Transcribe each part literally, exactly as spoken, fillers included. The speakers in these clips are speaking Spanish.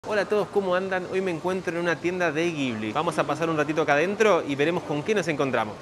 Hola a todos, ¿cómo andan? Hoy me encuentro en una tienda de Ghibli. Vamos a pasar un ratito acá adentro y veremos con qué nos encontramos.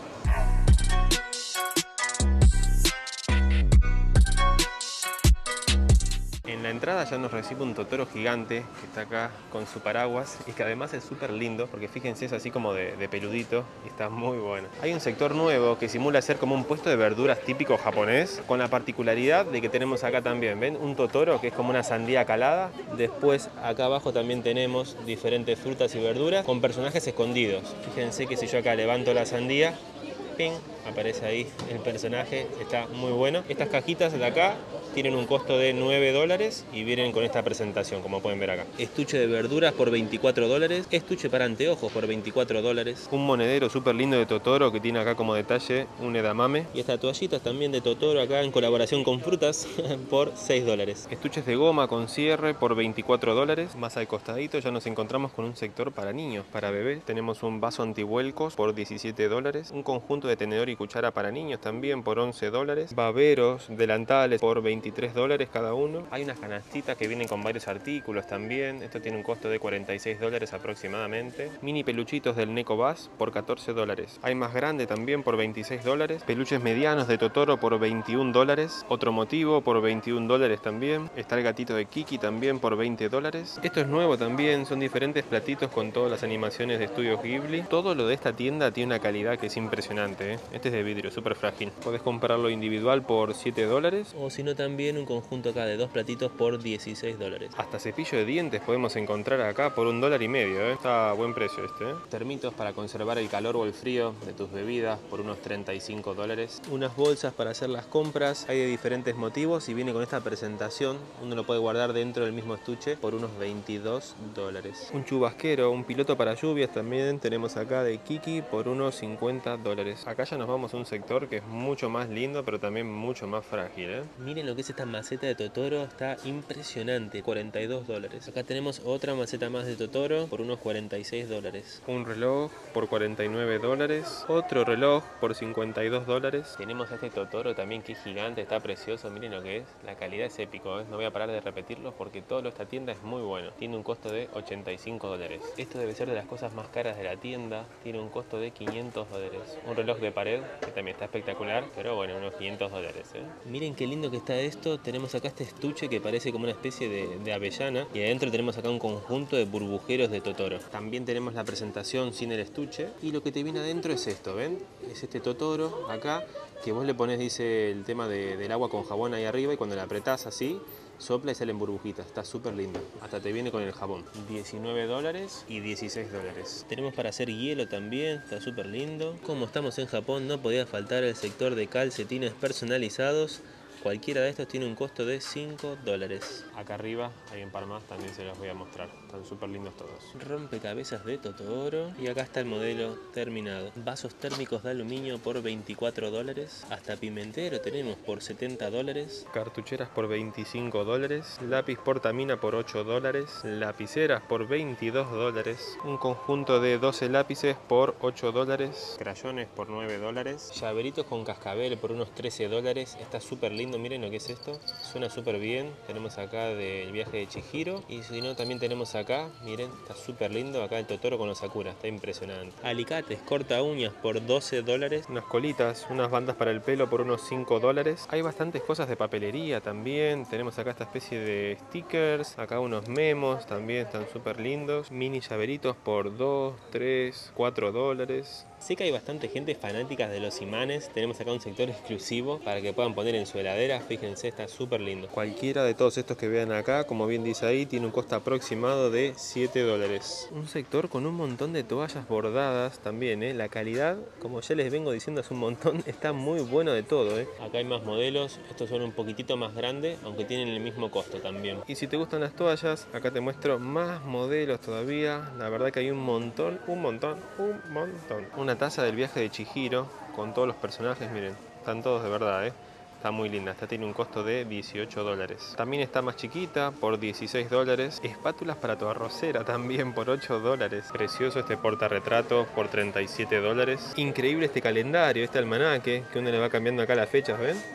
En la entrada ya nos recibe un Totoro gigante que está acá con su paraguas y que además es súper lindo porque fíjense, es así como de, de peludito y está muy bueno. Hay un sector nuevo que simula ser como un puesto de verduras típico japonés, con la particularidad de que tenemos acá también, ¿ven? Un Totoro que es como una sandía calada. Después acá abajo también tenemos diferentes frutas y verduras con personajes escondidos. Fíjense que si yo acá levanto la sandía, ¡ping!, aparece ahí el personaje, está muy bueno. Estas cajitas de acá tienen un costo de nueve dólares y vienen con esta presentación, como pueden ver acá. Estuche de verduras por veinticuatro dólares, estuche para anteojos por veinticuatro dólares, un monedero súper lindo de Totoro que tiene acá como detalle un edamame, y estas toallitas también de Totoro acá en colaboración con frutas por seis dólares. Estuches de goma con cierre por veinticuatro dólares. Más al costadito ya nos encontramos con un sector para niños, para bebés. Tenemos un vaso antivuelcos por diecisiete dólares, un conjunto de tenedor y cuchara para niños también por once dólares, baberos, delantales por veintitrés dólares cada uno. Hay unas canastitas que vienen con varios artículos también. Esto tiene un costo de cuarenta y seis dólares aproximadamente. Mini peluchitos del Neko Bass por catorce dólares. Hay más grande también por veintiséis dólares. Peluches medianos de Totoro por veintiún dólares. Otro motivo por veintiún dólares también. Está el gatito de Kiki también por veinte dólares. Esto es nuevo también, son diferentes platitos con todas las animaciones de Estudios Ghibli. Todo lo de esta tienda tiene una calidad que es impresionante, ¿eh? Este es de vidrio, súper frágil. Podés comprarlo individual por siete dólares. O si no, también un conjunto acá de dos platitos por dieciséis dólares. Hasta cepillo de dientes podemos encontrar acá por un dólar y medio, ¿eh? Está a buen precio este, ¿eh? Termitos para conservar el calor o el frío de tus bebidas por unos treinta y cinco dólares. Unas bolsas para hacer las compras. Hay de diferentes motivos y viene con esta presentación. Uno lo puede guardar dentro del mismo estuche por unos veintidós dólares. Un chubasquero, un piloto para lluvias también tenemos acá de Kiki por unos cincuenta dólares. Acá ya nos vamos a un sector que es mucho más lindo, pero también mucho más frágil, ¿eh? Miren lo que es esta maceta de Totoro, está impresionante, cuarenta y dos dólares. Acá tenemos otra maceta más de Totoro por unos cuarenta y seis dólares. Un reloj por cuarenta y nueve dólares. Otro reloj por cincuenta y dos dólares. Tenemos este Totoro también que es gigante, está precioso, miren lo que es. La calidad es épico, ¿eh? No voy a parar de repetirlo porque todo lo de esta tienda es muy bueno. Tiene un costo de ochenta y cinco dólares. Esto debe ser de las cosas más caras de la tienda. Tiene un costo de quinientos dólares. Un reloj de pared que también está espectacular, pero bueno, unos quinientos dólares, ¿eh? Miren qué lindo que está esto. Tenemos acá este estuche que parece como una especie de, de avellana. Y adentro tenemos acá un conjunto de burbujeros de Totoro. También tenemos la presentación sin el estuche. Y lo que te viene adentro es esto, ¿ven? Es este Totoro acá, que vos le pones, dice el tema de, del agua con jabón ahí arriba, y cuando la apretás así, sopla y salen burbujitas. Está súper lindo. Hasta te viene con el jabón. diecinueve dólares y dieciséis dólares. Tenemos para hacer hielo también. Está súper lindo. Como estamos en Japón, no podía faltar el sector de calcetines personalizados. Cualquiera de estos tiene un costo de cinco dólares. Acá arriba hay un par más, también se los voy a mostrar. Están súper lindos todos. Rompecabezas de Totoro. Y acá está el modelo terminado. Vasos térmicos de aluminio por veinticuatro dólares. Hasta pimentero tenemos por setenta dólares. Cartucheras por veinticinco dólares. Lápiz portamina por ocho dólares. Lapiceras por veintidós dólares. Un conjunto de doce lápices por ocho dólares. Crayones por nueve dólares. Llaveritos con cascabel por unos trece dólares. Está súper lindo. Miren lo que es esto, suena súper bien. Tenemos acá del viaje de Chihiro, y si no también tenemos acá, miren, está súper lindo, acá el Totoro con los Sakura, está impresionante. Alicates, corta uñas por doce dólares. Unas colitas, unas bandas para el pelo por unos cinco dólares. Hay bastantes cosas de papelería también. Tenemos acá esta especie de stickers, acá unos memos también, están súper lindos. Mini llaveritos por dos, tres, cuatro dólares. Sé que hay bastante gente fanática de los imanes. Tenemos acá un sector exclusivo para que puedan poner en su heladera. Fíjense, está súper lindo. Cualquiera de todos estos que vean acá, como bien dice ahí, tiene un costo aproximado de siete dólares. Un sector con un montón de toallas bordadas también, ¿eh? La calidad, como ya les vengo diciendo hace un montón, está muy bueno de todo, ¿eh? Acá hay más modelos. Estos son un poquitito más grandes, aunque tienen el mismo costo también. Y si te gustan las toallas, acá te muestro más modelos todavía. La verdad que hay un montón, un montón, un montón. Una taza del viaje de Chihiro con todos los personajes, miren, están todos de verdad, ¿eh? Está muy linda, esta tiene un costo de dieciocho dólares. También está más chiquita por dieciséis dólares. Espátulas para tu arrocera también por ocho dólares. Precioso este portarretrato por treinta y siete dólares. Increíble este calendario, este almanaque, que uno le va cambiando acá las fechas, ¿ven?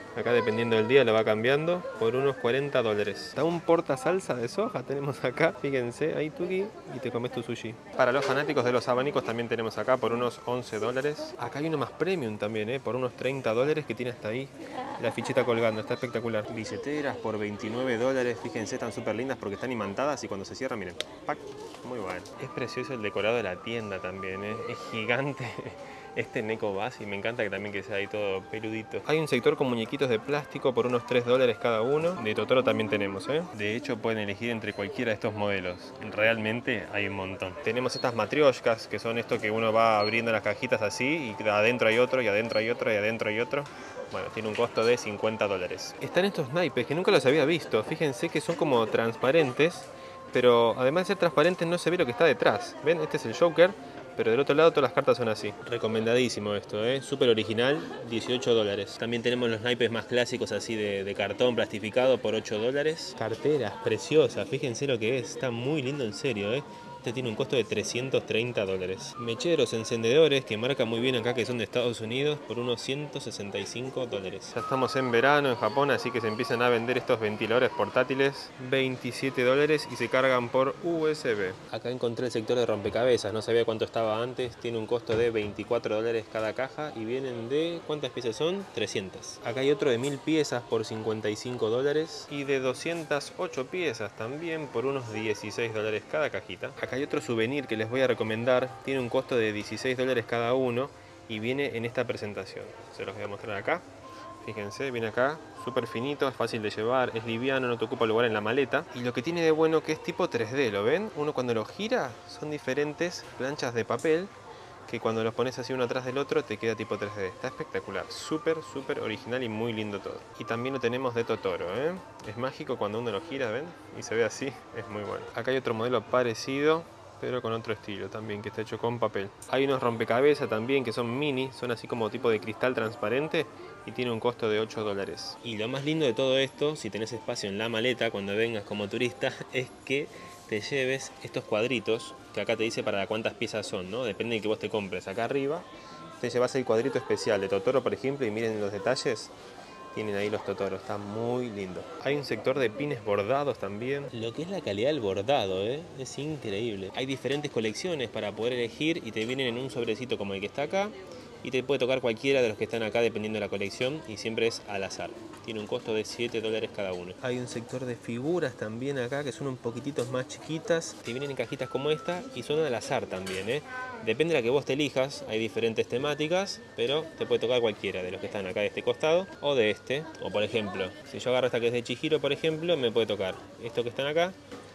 Acá dependiendo del día lo va cambiando por unos cuarenta dólares. Está un porta salsa de soja tenemos acá. Fíjense, ahí tuki y te comes tu sushi. Para los fanáticos de los abanicos también tenemos acá por unos once dólares. Acá hay uno más premium también, ¿eh? Por unos treinta dólares que tiene hasta ahí la fichita colgando. Está espectacular. Billeteras por veintinueve dólares. Fíjense, están súper lindas porque están imantadas y cuando se cierran, miren, ¡pac! Muy bueno. Es precioso el decorado de la tienda también, ¿eh? Es gigante. Este Neko Basi, me encanta que también que sea ahí todo peludito. Hay un sector con muñequitos de plástico por unos tres dólares cada uno. De Totoro también tenemos, ¿eh? De hecho pueden elegir entre cualquiera de estos modelos. Realmente hay un montón. Tenemos estas matrioshkas, que son esto que uno va abriendo las cajitas así y adentro hay otro, y adentro hay otro, y adentro hay otro. Bueno, tiene un costo de cincuenta dólares. Están estos naipes que nunca los había visto. Fíjense que son como transparentes, pero además de ser transparentes no se ve lo que está detrás. ¿Ven? Este es el Joker. Pero del otro lado todas las cartas son así. Recomendadísimo esto, ¿eh? Súper original, dieciocho dólares. También tenemos los naipes más clásicos así de, de cartón plastificado por ocho dólares. Carteras preciosas, fíjense lo que es. Está muy lindo en serio, ¿eh? Este tiene un costo de trescientos treinta dólares. Mecheros, encendedores, que marca muy bien acá que son de Estados Unidos, por unos ciento sesenta y cinco dólares. Ya estamos en verano en Japón, así que se empiezan a vender estos ventiladores portátiles. veintisiete dólares y se cargan por U S B. Acá encontré el sector de rompecabezas, no sabía cuánto estaba antes. Tiene un costo de veinticuatro dólares cada caja y vienen de... ¿cuántas piezas son? trescientas. Acá hay otro de mil piezas por cincuenta y cinco dólares y de doscientas ocho piezas también por unos dieciséis dólares cada cajita. Acá hay otro souvenir que les voy a recomendar, tiene un costo de dieciséis dólares cada uno y viene en esta presentación. Se los voy a mostrar acá. Fíjense, viene acá, súper finito, es fácil de llevar, es liviano, no te ocupa lugar en la maleta. Y lo que tiene de bueno que es tipo tres D, ¿lo ven? Uno cuando lo gira son diferentes planchas de papel que cuando los pones así uno atrás del otro te queda tipo tres D. Está espectacular, súper, súper original y muy lindo todo. Y también lo tenemos de Totoro, ¿eh? Es mágico cuando uno lo gira, ¿ven? Y se ve así, es muy bueno. Acá hay otro modelo parecido, pero con otro estilo también, que está hecho con papel. Hay unos rompecabezas también que son mini, son así como tipo de cristal transparente y tiene un costo de ocho dólares. Y lo más lindo de todo esto, si tenés espacio en la maleta cuando vengas como turista, es que te lleves estos cuadritos, que acá te dice para cuántas piezas son, ¿no? Depende de que vos te compres. Acá arriba te llevas el cuadrito especial de Totoro, por ejemplo, y miren los detalles. Tienen ahí los Totoros, está muy lindo. Hay un sector de pines bordados también. Lo que es la calidad del bordado, ¿eh? Es increíble. Hay diferentes colecciones para poder elegir y te vienen en un sobrecito como el que está acá. Y te puede tocar cualquiera de los que están acá dependiendo de la colección y siempre es al azar. Tiene un costo de siete dólares cada uno. Hay un sector de figuras también acá que son un poquititos más chiquitas. Te vienen en cajitas como esta y son al azar también, ¿eh? Depende de la que vos te elijas, hay diferentes temáticas, pero te puede tocar cualquiera de los que están acá de este costado o de este. O por ejemplo, si yo agarro esta que es de Chihiro, por ejemplo, me puede tocar estos que están acá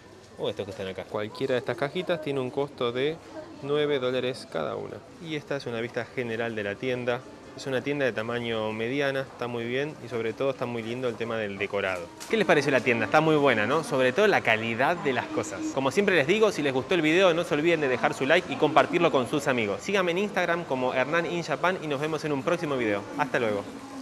o estos que están acá. Cualquiera de estas cajitas tiene un costo de nueve dólares cada una. Y esta es una vista general de la tienda. Es una tienda de tamaño mediana, está muy bien y sobre todo está muy lindo el tema del decorado. ¿Qué les pareció la tienda? Está muy buena, ¿no? Sobre todo la calidad de las cosas. Como siempre les digo, si les gustó el video no se olviden de dejar su like y compartirlo con sus amigos. Síganme en Instagram como Hernán in Japan y nos vemos en un próximo video. Hasta luego.